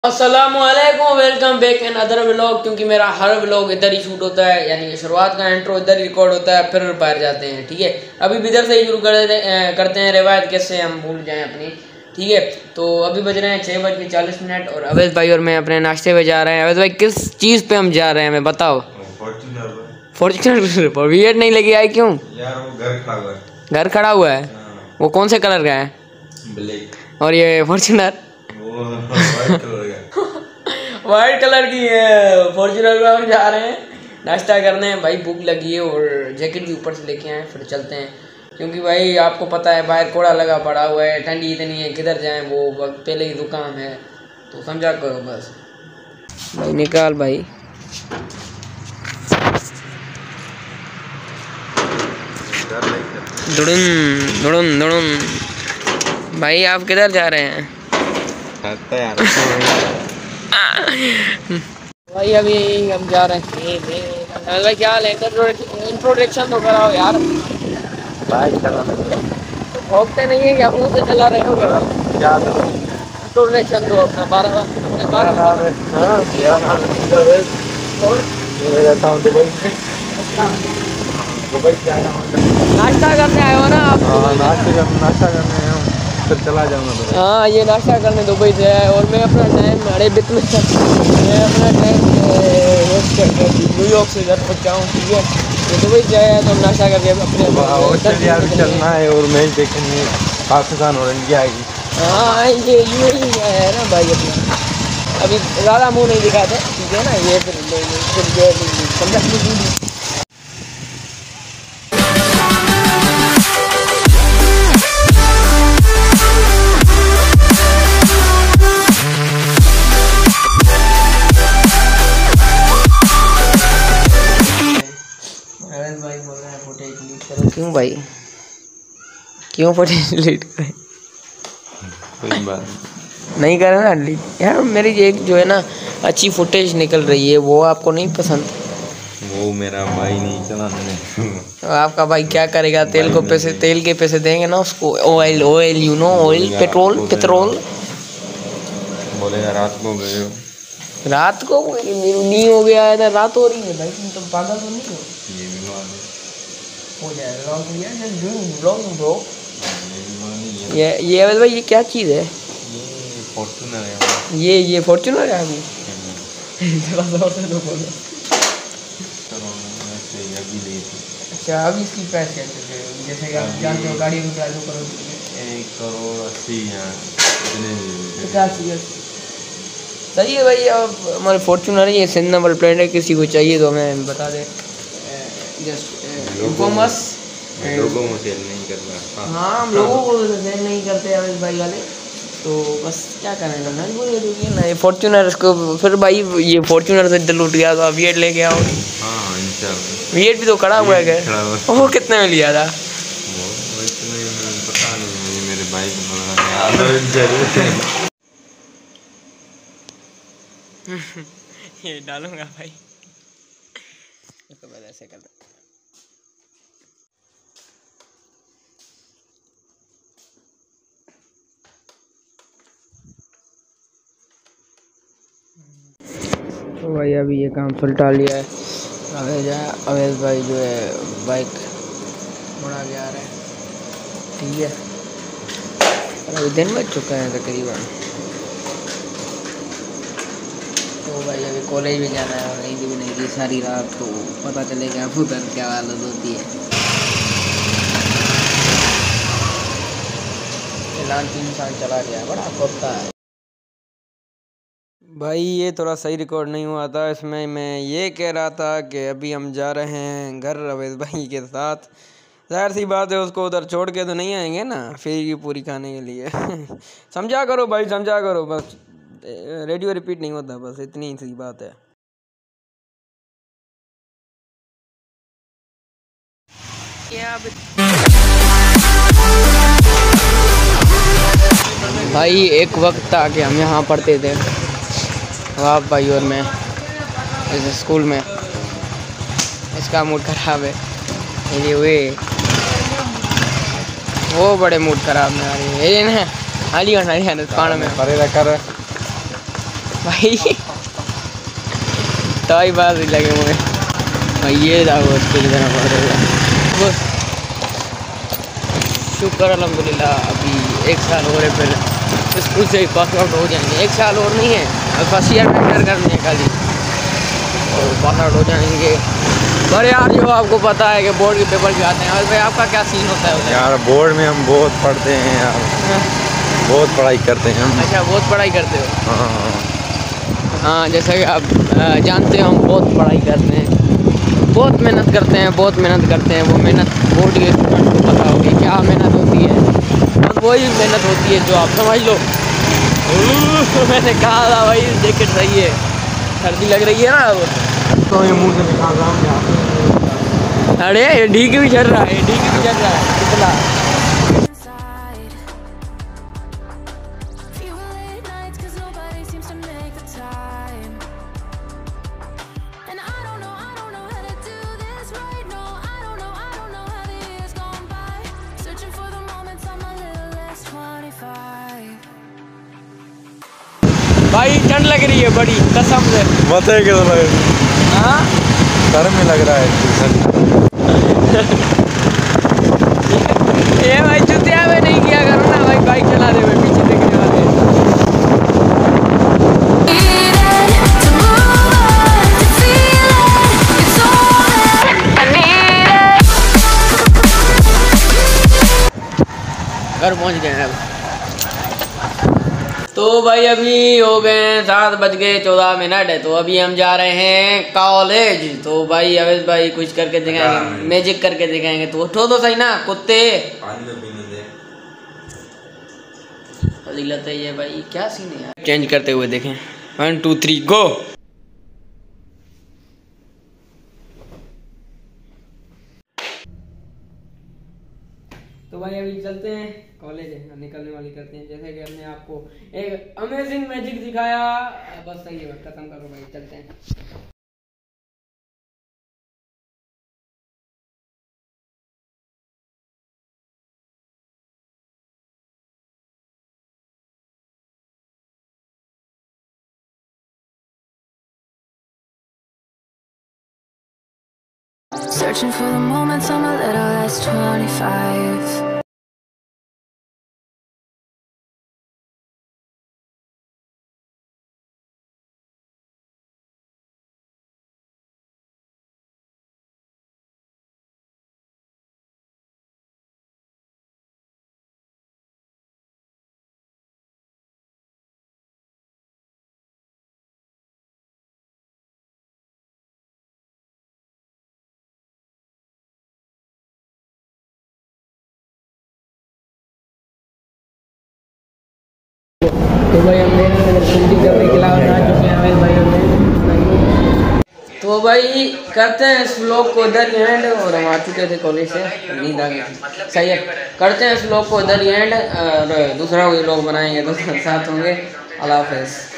अस्सलामुअलैकुम, welcome back in other vlog. क्योंकि मेरा हर व्लॉग इधर ही शूट होता है, यानी शुरुआत का इंट्रो इधर ही रिकॉर्ड होता है, फिर बाहर जाते हैं। ठीक है, अभी इधर से ही शुरू करते हैं रिवायत कैसे हम भूल जाएं अपनी। ठीक है, तो अभी बज रहे हैं 6:40 और अवैध भाई और मैं अपने नाश्ते पे जा रहे हैं। अवैध भाई किस चीज़ पे हम जा रहे हैं हमें बताओ। फॉर्च्यूनर पर वीएट नहीं लगी आई क्यों यार? वो घर खड़ा हुआ है। घर खड़ा हुआ है? वो कौन से कलर का है? ब्लैक। और ये फॉर्च्यूनर वो वाइट कलर का। वाइट कलर की है फॉर्च्यूनर में हम जा रहे हैं नाश्ता करने। भाई भूख लगी है और जैकेट भी ऊपर से लेके आए, फिर चलते हैं। क्योंकि भाई आपको पता है बाहर कोड़ा लगा पड़ा हुआ है, ठंडी इतनी है, किधर जाएं, वो पहले ही दुकान है, तो समझा करो बस। भाई निकाल भाई। दुड़ुन दुड़ुन दुड़ुन। भाई आप किधर जा रहे हैं? भाई अभी हम जा रहे हैं। भाई क्या हाल है? इंट्रोडक्शन तो कराओ यार। भोगते नहीं है क्या? मुँह से चला रहे हो क्या? इंट्रोडक्शन दो अपना। 12 नाश्ता करने आए हो ना आप? नाश्ता करने आया हूँ, फिर चला जाऊँगा तो। हाँ, ये नाश्ता करने दुबई से है और मैं अपना टाइम अरे बित में मैं अपना टाइम वेस्ट करके न्यूयॉर्क से घर पहुँचाऊँ। ठीक है, तो दुबई से आया तो हम नाश्ता करके अपने ऑस्ट्रेलिया भी चलना है और मैच देखेंगे पाकिस्तान और इंडिया की। हाँ, ये यूएई है ना भाई अपना। अभी ज़्यादा मुँह नहीं दिखाते, ठीक है ना? ये फिर समझा। भाई बोल रहे हैं फोटो डिलीट करो। क्यों भाई, क्यों फोटो डिलीट करें? कोई बात नहीं करे ना डिलीट यार। मेरी एक जो है ना अच्छी फुटेज निकल रही है, वो आपको नहीं पसंद? वो मेरा भाई नहीं चलाने। आपका भाई क्या करेगा? तेल को पैसे, तेल के पैसे देंगे ना उसको। Oil oil you know, oil petrol बोलेगा रात को गए हो। रात को नहीं हो गया है, रात हो रही है भाई, तुम तो पागल तो नहीं हो? ये भी हो जाएगा ब्रो। ये भाई ये क्या चीज़ है? ये फॉर्च्यूनर है। ये फॉर्च्यूनर है अभी। थोड़ा जोर से तो बोलो। अच्छा, अभी इसकी प्राइस क्या चल रही है? जैसे कि आप जानते हो गाड़ी की प्राइस ऊपर 1,80,000 सही है भाई। अब हमारे फॉर्च्यूनर है, ये सिंध नंबर प्लेट है। किसी को चाहिए तो हमें बता दें, जस्ट इन्फॉर्म अस। लोगों को सेल नहीं कर रहा। हाँ, हम लोगों को सेल नहीं करते अवैध भाई वाले, तो बस क्या करें ना ना। ये फॉर्च्यूनर इसको फिर भाई, ये फॉर्च्यूनर से दिल उठ गया तो आप वीएट लेके आओ। हाँ इंशाल्लाह। वीएट भी तो खड़ा हुआ है क्या? वो कितने में लिया था? पता नहीं, मेरे भाई को ये डालूंगा भाई, तो बस ऐसे कर। तो भाई अभी ये काम सुलटा लिया है। अवैध भाई जो है बाइक मुड़ा के आ रहे हैं। ठीक है, अभी दिन बज चुका है तकरीबन। तो भाई अभी कॉलेज भी जाना है और नींद भी नहीं की सारी रात, तो पता चलेगा उधर क्या हालत होती है। फिलहाल 3 साल चला गया, बड़ा कुत्ता है भाई। ये थोड़ा सही रिकॉर्ड नहीं हुआ था, इसमें मैं ये कह रहा था कि अभी हम जा रहे हैं घर अवैध भाई के साथ। ज़ाहिर सी बात है, उसको उधर छोड़ के तो नहीं आएंगे ना फिर की पूरी खाने के लिए। समझा करो भाई, समझा करो बस। रेडियो रिपीट नहीं होता, बस इतनी सी बात है। भाई एक वक्त था कि हम यहाँ पढ़ते थे, आप भाई और मैं इस स्कूल में। इसका मूड खराब है, ये हुए वो बड़े मूड खराब में आ रही है ये ना। हाली और नहीं है पान में करे कर भाई तो ही बात ही लगे मुझे भाई, ये था वो उसके लिए देना पड़ रहा है। शुक्र अल्हम्दुलिल्लाह अभी 1 साल हो रहे, फिर स्कूल से पास आउट हो जाएंगे। 1 साल और नहीं है, फर्स्ट ईयर में एंटर करने हैं खाली और पास आउट हो जाएंगे। पर यार जो आपको पता है कि बोर्ड के पेपर भी आते हैं, और भाई आपका क्या सीन होता है उधर? यार बोर्ड में हम बहुत पढ़ते हैं यार, बहुत पढ़ाई करते हैं हम। अच्छा, बहुत पढ़ाई करते हो? हाँ हाँ, जैसा कि आप जानते हो हम बहुत पढ़ाई करते हैं, बहुत मेहनत करते हैं, बहुत मेहनत करते हैं। वो मेहनत बोर्ड के स्टूडेंट को पता होगी क्या मेहनत होती है, और वही मेहनत होती है जो आप समझ लो। मैंने कहा था भाई जैकेट सही है, सर्दी लग रही है ना अब तो ये मुँह से निकाल रहा हूँ। अरे ये ढीक भी चल रहा है, ढीक भी चल रहा है कितना। भाई ठंड लग रही है बड़ी कसम से। मत है कैसा लग रहा है? हाँ सर में लग रहा है। ये भाई जुतिया में नहीं किया करो ना भाई, बाइक चला दे भाई पीछे देखने वाले। घर पहुंच गए हैं अब। तो भाई अभी हो गए 7:14 है, तो अभी हम जा रहे हैं कॉलेज। तो भाई अवेश भाई कुछ करके दिखाएंगे, मैजिक करके दिखाएंगे। तो उठो तो सही ना कुत्ते। फजीलत है ये भाई, क्या सीन है यार। चेंज करते हुए देखें, 1 2 3 गो। तो भाई अभी चलते हैं कॉलेज, निकलने वाली करते हैं। जैसे कि हमने आपको एक अमेजिंग मैजिक दिखाया, बस सही है, खत्म करो भाई, चलते हैं। Searching for the moments I'm a little less 25. तो भाई हमने पेंटिंग करने के अलावा आ चुके हैं हमें भाई हमने। तो भाई करते हैं इस व्लॉग को इधर ही एंड, और हम आ चुके थे कॉलेज से, नींद आ गई थी। सही है, करते हैं इस व्लॉग को इधर ही एंड, और दूसरा व्लॉग बनाएंगे तो साथ होंगे। अल्लाह हाफ़िज़।